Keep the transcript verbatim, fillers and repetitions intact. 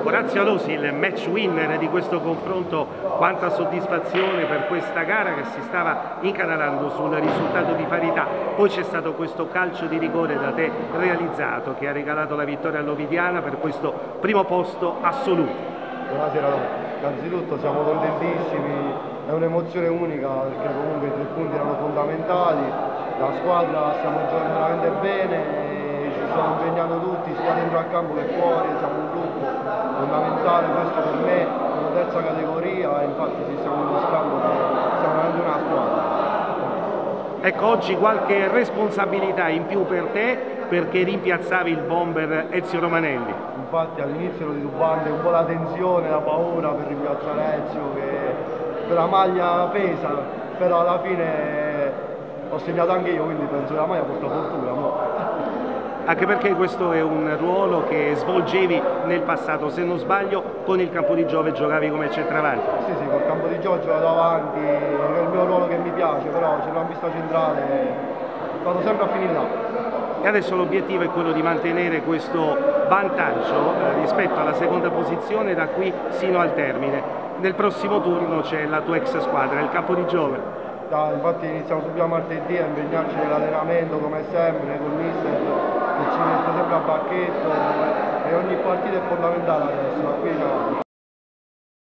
Orazio Alosi, il match winner di questo confronto, quanta soddisfazione per questa gara che si stava incanalando sul risultato di parità. Poi c'è stato questo calcio di rigore da te realizzato che ha regalato la vittoria all'Ovidiana per questo primo posto assoluto. Buonasera, innanzitutto siamo contentissimi, è un'emozione unica perché comunque i tre punti erano fondamentali, la squadra stiamo giocando veramente bene e ci stiamo impegnando tutti sia dentro al campo che fuori, siamo un gruppo fondamentale, questo per me è una terza categoria e infatti ci stiamo dimostrando che siamo veramente una squadra. Ecco, oggi qualche responsabilità in più per te perché rimpiazzavi il bomber Ezio Romanelli. Infatti all'inizio ero titubante, un po' la tensione, la paura per rimpiazzare Ezio, che per la maglia pesa, però alla fine ho segnato anche io, quindi penso che la maglia porta fortuna. Mo. Anche perché questo è un ruolo che svolgevi nel passato, se non sbaglio con il Campo di Giove giocavi come centravanti. Sì, sì, col Campo di Giove gioco davanti, è il mio ruolo che mi piace, però centrocampista centrale vado sempre a finire là. E adesso l'obiettivo è quello di mantenere questo vantaggio eh, rispetto alla seconda posizione da qui sino al termine. Nel prossimo turno c'è la tua ex squadra, il Campo di Giove. Da, infatti iniziamo subito martedì a impegnarci nell'allenamento come sempre, con il mister che ci mette sempre a bacchetto e ogni partita è fondamentale adesso, da qui in avanti.